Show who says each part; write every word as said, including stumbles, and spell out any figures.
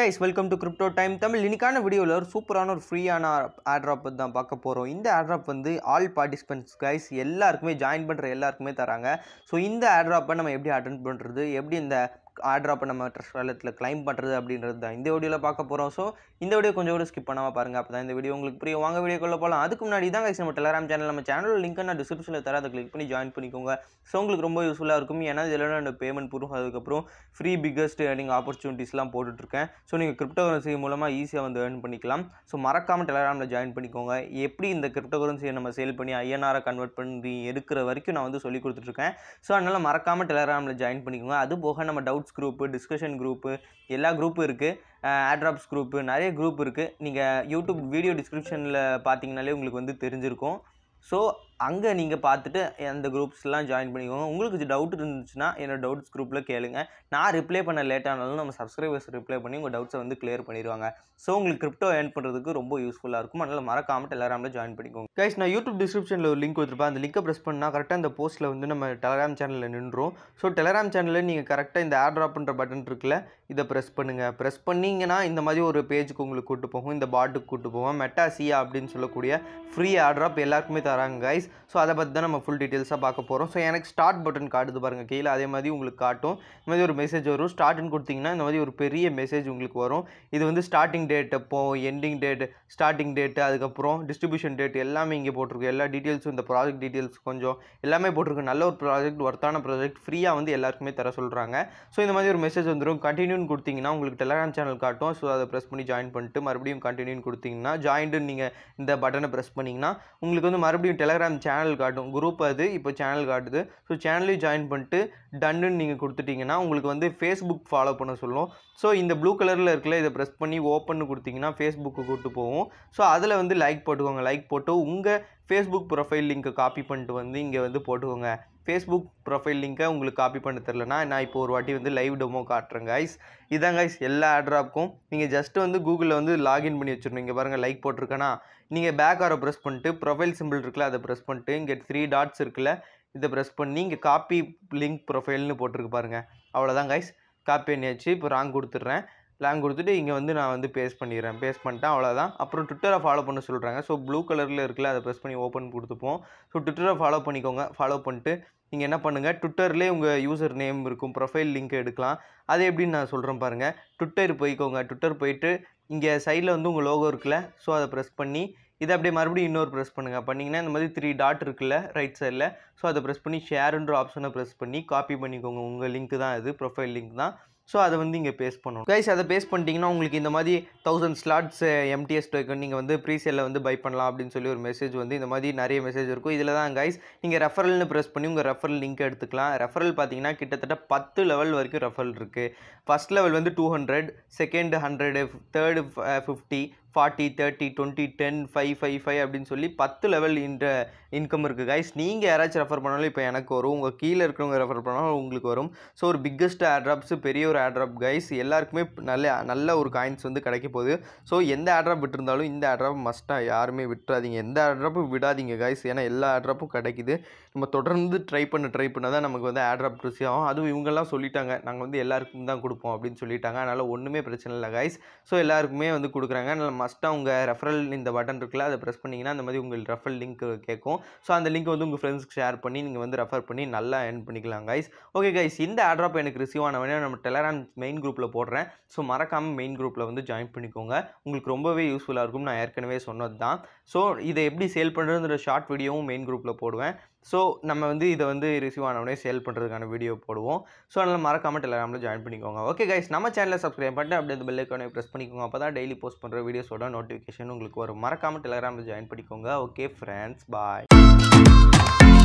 Speaker 1: guys, welcome to Crypto Time Tamil. இன்னைக்கான வீடியோல ஒரு சூப்பரான ஒரு ஃப்ரீயான airdrop தான் பார்க்க போறோம். இந்த airdrop வந்து all participants guys எல்லாருக்குமே ஜாயின் பண்ற எல்லாருக்குமே தராங்க. சோ இந்த airdrop நம்ம எப்படி அட்டெண்ட் பண்றது, எப்படி இந்த airdrop நம்ம Trustwalletல claim பண்றது அப்படின்றது தான் இந்த வீடியோல பார்க்க போறோம். சோ இந்த வீடியோ கொஞ்சம் கூட ஸ்கிப் பண்ணாம பாருங்க. அப்பதான் இந்த வீடியோ உங்களுக்கு புரியும். வாங்க வீடியோக்குள்ள போலாம். அதுக்கு முன்னாடி தான் guys நம்ம Telegram சேனல் நம்ம சேனலோட லிங்க் நான் டிஸ்கிரிப்ஷன்ல தரேன். அதை கிளிக் பண்ணி ஜாயின் பண்ணிக்கோங்க. சோ உங்களுக்கு ரொம்ப யூஸ்ஃபுல்லா இருக்கும். ஏன்னா இதெல்லாம் நான் பேமெண்ட் ப்ரூஃப் அதுக்கு அப்புறம் ஃப்ரீ பிக்கஸ்ட் earning opportunities-லாம் போட்டுட்டு இருக்கேன். சோ நீங்க கிரிப்டோ கரன்சி மூலமா ஈஸியா வந்து earn பண்ணிக்கலாம். சோ மறக்காம Telegramல ஜாயின் பண்ணிக்கோங்க. எப்படி இந்த கிரிப்டோ கரன்சியை நம்ம சேல் பண்ணி ஐ என் ஆர் கன்வெர்ட் பண்ணி எடுக்கிற வரைக்கும் நான் வந்து சொல்லி கொடுத்துட்டு இருக்கேன். சோ அதனால மறக்காம Telegramல ஜாயின் பண்ணிக்கோங்க. அது போக நம்ம டவுட்ஸ் குரூப், டிஸ்கஷன் குரூப், எல்லா குரூப்பும் இருக்கு. airdrops குரூப், நிறைய குரூப் இருக்கு. நீங்க யூடியூப் வீடியோ டிஸ்கிரிப்ஷன்ல பாத்தீங்கனாலே உங்களுக்கு வந்து தெரிஞ்சிருக்கும். ஸோ அங்கே நீங்கள் பார்த்துட்டு அந்த குரூப்ஸ்லாம் ஜாயின் பண்ணிக்கோங்க. உங்களுக்கு டவுட் இருந்துச்சுன்னா என்னோட டவுட்ஸ் குரூப்பில் கேளுங்க. நான் ரிப்ளை பண்ண லேட் ஆனாலும் நம்ம சப்ஸ்கிரைபர்ஸ் ரிப்ளை பண்ணி உங்கள் டவுட்ஸை வந்து கிளியர் பண்ணிடுவாங்க. ஸோ உங்களுக்கு கிரிப்டோ ஏர்ன் பண்ணுறதுக்கு ரொம்ப யூஸ்ஃபுல்லாக இருக்கும். அதனால் மறக்காமல் Telegramல ஜாயின் பண்ணிக்கோங்க. கைஸ், நான் யூடியூப் டிஸ்கிரிப்ஷனில் ஒரு லிங்க் கொடுத்துருப்பேன். அந்த லிங்கை ப்ரெஸ் பண்ணால் கரெக்டாக அந்த போஸ்ட்டில் வந்து நம்ம Telegram சேனலில் நின்றோம். ஸோ Telegram சேனலில் நீங்கள் கரெக்டாக இந்த airdropன்ற பட்டன் இருக்குல்ல, இதை ப்ரெஸ் பண்ணுங்கள். ப்ரெஸ் பண்ணிங்கன்னா இந்த மாதிரி ஒரு பேஜுக்கு உங்களுக்கு கூட்டு போகும். இந்த பாட்டுக்கு கூட்டு போவோம். METASEA அப்படின்னு சொல்லக்கூடிய ஃப்ரீ airdrop எல்லாருக்குமே தராங்க கைஸ். ஸோ அதை பற்றி தான் நம்ம ஃபுல் டீட்டெயில்ஸாக பார்க்க போகிறோம். ஸோ எனக்கு ஸ்டார்ட் பட்டன் காட்டுது பாருங்கள் கீழே. அதே மாதிரி உங்களுக்கு காட்டும். இந்த மாதிரி ஒரு மெசேஜ் வரும். ஸ்டார்ட்னு கொடுத்தீங்கன்னா இந்த மாதிரி ஒரு பெரிய மெசேஜ் உங்களுக்கு வரும். இது வந்து ஸ்டார்டிங் டேட், எப்போ எண்டிங் டேட், ஸ்டார்டிங் டேட்டு, அதுக்கப்புறம் டிஸ்ட்ரிபியூஷன் டேட் எல்லாமே இங்கே போட்டிருக்கு. எல்லா டீட்டெயில்ஸும், இந்த ப்ராஜெக்ட் டீட்டெயில்ஸ் கொஞ்சம் எல்லாமே போட்டிருக்கு. நல்ல ஒரு ப்ராஜெக்ட், ஒர்த்தான ப்ராஜெக்ட் ஃப்ரீயாக வந்து எல்லாருக்குமே தர சொல்கிறாங்க. ஸோ இந்த மாதிரி ஒரு மெசேஜ் வந்துடும். கண்டினியூன்னு கொடுத்தீங்கன்னா உங்களுக்கு Telegram சேனல் காட்டும். ஸோ அதை ப்ரெஸ் பண்ணி ஜாயின் பண்ணிட்டு மறுபடியும் கண்டினியூன்னு கொடுத்தீங்கன்னா ஜாயின்ட்டு நீங்கள் இந்த பட்டனை ப்ரெஸ் பண்ணிங்கன்னா உங்களுக்கு வந்து மறுபடியும் Telegram சேனல் காட்டும். குரூப் அது இப்போ சேனல் காட்டுது. ஸோ சேனலையும் ஜாயின் பண்ணிட்டு டன்னு நீங்கள் கொடுத்துட்டிங்கன்னா உங்களுக்கு வந்து ஃபேஸ்புக் ஃபாலோ பண்ண சொல்லும். ஸோ இந்த ப்ளூ கலரில் இருக்கல, இதை ப்ரெஸ் பண்ணி ஓப்பன் கொடுத்தீங்கன்னா ஃபேஸ்புக்கு கூப்பிட்டு போவோம். ஸோ அதில் வந்து லைக் போட்டுக்கோங்க. லைக் போட்டு உங்கள் ஃபேஸ்புக் ப்ரொஃபைல் லிங்க்கை காப்பி பண்ணிட்டு வந்து இங்கே வந்து போட்டுக்கோங்க. ஃபேஸ்புக் ப்ரொஃபைல் லிங்க்கை உங்களுக்கு காப்பி பண்ண தெரிலனா நான் இப்போ ஒரு வாட்டி வந்து லைவ் டெமோ காட்டுறேன் கைஸ். இதான் கைஸ் எல்லா airdropக்கும் நீங்கள் ஜஸ்ட்டு வந்து கூகுளில் வந்து லாகின் பண்ணி வச்சிடணும். இங்கே பாருங்கள் லைக் போட்டிருக்கேன்னா நீங்கள் பேக் ஆரை ப்ரெஸ் பண்ணிட்டு ப்ரொஃபைல் சிம்பிள் இருக்குல்ல, அதை ப்ரெஸ் பண்ணிட்டு இங்கே த்ரீ டாட்ஸ் இருக்குல்ல, இதை ப்ரெஸ் பண்ணி இங்கே காப்பி லிங்க் ப்ரொஃபைல்னு போட்டிருக்கு பாருங்கள். அவ்வளோதான் கைஸ், காப்பி பண்ணியாச்சு. இப்போ ராங் கொடுத்துட்றேன். லாங் கொடுத்துட்டு இங்கே வந்து நான் வந்து பேஸ்ட் பண்ணிடுறேன். பேஸ்ட் பண்ணிட்டேன், அவ்வளோதான். அப்புறம் ட்விட்டரை ஃபாலோ பண்ண சொல்கிறாங்க. ஸோ ப்ளூ கலரில் இருக்குல்ல, அதை ப்ரெஸ் பண்ணி ஓப்பன் கொடுத்துப்போம். ஸோ ட்விட்டரை ஃபாலோ பண்ணிக்கோங்க. ஃபாலோ பண்ணிட்டு நீங்கள் என்ன பண்ணுங்கள், ட்விட்டர்லேயே உங்கள் யூசர் நேம் இருக்கும், ப்ரொஃபைல் லிங்க் எடுக்கலாம். அது எப்படின்னு நான் சொல்கிறேன் பாருங்கள். ட்விட்டர் போய்க்கோங்க. ட்விட்டர் போயிட்டு இங்கே சைடில் வந்து உங்கள் லோகோ இருக்குல்ல, ஸோ அதை ப்ரெஸ் பண்ணி இதை அப்படியே மறுபடியும் இன்னொரு ப்ரெஸ் பண்ணுங்கள். பண்ணிங்கன்னா இந்த மாதிரி த்ரீ டாட் இருக்குல்ல ரைட் சைடில், ஸோ அதை ப்ரெஸ் பண்ணி ஷேருன்ற ஆப்ஷனை ப்ரெஸ் பண்ணி காப்பி பண்ணிக்கோங்க. உங்கள் லிங்க் தான் இது, ப்ரொஃபைல் லிங்க் தான். ஸோ அதை வந்து இங்கே பேஸ்ட் பண்ணணும் கைஸ். அதை பேஸ்ட் பண்ணிட்டீங்கன்னா உங்களுக்கு இந்த மாதிரி தௌசண்ட் ஸ்லாட்ஸ் எம்டிஎஸ் டோக்கன் நீங்கள் வந்து ப்ரீசேலில் வந்து பை பண்ணலாம் அப்படின்னு சொல்லி ஒரு மெசேஜ் வந்து இந்த மாதிரி நிறைய மெசேஜ் இருக்கும். இதில் தான் கைஸ் நீங்கள் ரெஃபரல்னு ப்ரெஸ் பண்ணி உங்கள் ரெஃபரல் லிங்க் எடுத்துக்கலாம். ரெஃபரல் பார்த்தீங்கன்னா கிட்டத்தட்ட பத்து லெவல் வரைக்கும் ரெஃபரல் இருக்குது. ஃபஸ்ட் லெவல் வந்து two hundred, second hundred, third fifty, forty, thirty, twenty, ten, five five five அப்படின்னு சொல்லி பத்து லெவல் இந்த இன்கம் இருக்குது கைஸ். நீங்கள் யாராச்சும் ரெஃபர் பண்ணாலும் இப்போ எனக்கு வரும், உங்கள் கீழே இருக்கிறவங்க ரெஃபர் பண்ணாலும் உங்களுக்கு வரும். ஸோ ஒரு பிக்கஸ்ட் airdrops, பெரிய ஒரு airdrop கைஸ். எல்லாருக்குமே நல்ல நல்ல ஒரு காயின்ஸ் வந்து கிடைக்க போகுது. ஸோ எந்த airdrop விட்டுருந்தாலும் இந்த airdrop மஸ்ட்டாக யாருமே விட்டுறாதீங்க. எந்த airdrop விடாதீங்க கைஸ். ஏன்னா எல்லா airdropம் கிடைக்குது. நம்ம தொடர்ந்து ட்ரை பண்ண ட்ரை பண்ண தான் நமக்கு வந்து airdrop ருசி ஆகும். அதுவும் இவங்கெல்லாம் சொல்லிட்டாங்க நாங்கள் வந்து எல்லாருக்கும் தான் கொடுப்போம் அப்படின்னு சொல்லிட்டாங்க. அதனால் ஒன்றுமே பிரச்சனை இல்லை கைஸ். ஸோ எல்லாருக்குமே வந்து கொடுக்குறாங்க. அதனால் மஸ்ட்டாக உங்கள் ரெஃபரல் இந்த பட்டன் இருக்குல்ல, அதை ப்ரெஸ் பண்ணிங்கன்னா அந்த மாதிரி உங்கள் ரெஃபரல் லிங்க் கேட்கும். ஸோ அந்த லிங்க் வந்து உங்கள் ஃப்ரெண்ட்ஸ்க்கு ஷேர் பண்ணி நீங்கள் வந்து ரெஃபர் பண்ணி நல்லா ஏர்ன் பண்ணிக்கலாம் கைஸ். ஓகே கைஸ், இந்த airdrop எனக்கு ரிசீவ் ஆன வேணா நம்ம Telegram மெயின் குரூப்பில் போடுறேன். ஸோ மறக்காமல் மெயின் குரூப்பில் வந்து ஜாயின் பண்ணிக்கோங்க. உங்களுக்கு ரொம்பவே யூஸ்ஃபுல்லாக இருக்கும். நான் ஏற்கனவே சொன்னது தான். ஸோ இதை எப்படி சேல் பண்ணுறதுன்ற ஷார்ட் வீடியோவும் மெயின் குரூப்பில் போடுவேன். ஸோ நம்ம வந்து இதை வந்து ரிசீவ் ஆனவனே சேல் பண்ணுறதுக்கான வீடியோ போடுவோம். ஸோ அதனால் மறக்காமல் Telegramல ஜாயின் பண்ணிக்கோங்க. ஓகே கைஸ், நம்ம சேனலை சப்ஸ்கிரைப் பண்ணிட்டு அப்படியே அந்த பெல் ஐகானை ப்ரெஸ் பண்ணிக்கோங்க. அப்போ தான் டெய்லி போஸ்ட் பண்ணுற வீடியோஸோட நோட்டிஃபிகேஷன் உங்களுக்கு வரும். மறக்காமல் Telegramல ஜாயின் பண்ணிக்கோங்க. ஓகே ஃப்ரெண்ட்ஸ், பாய்.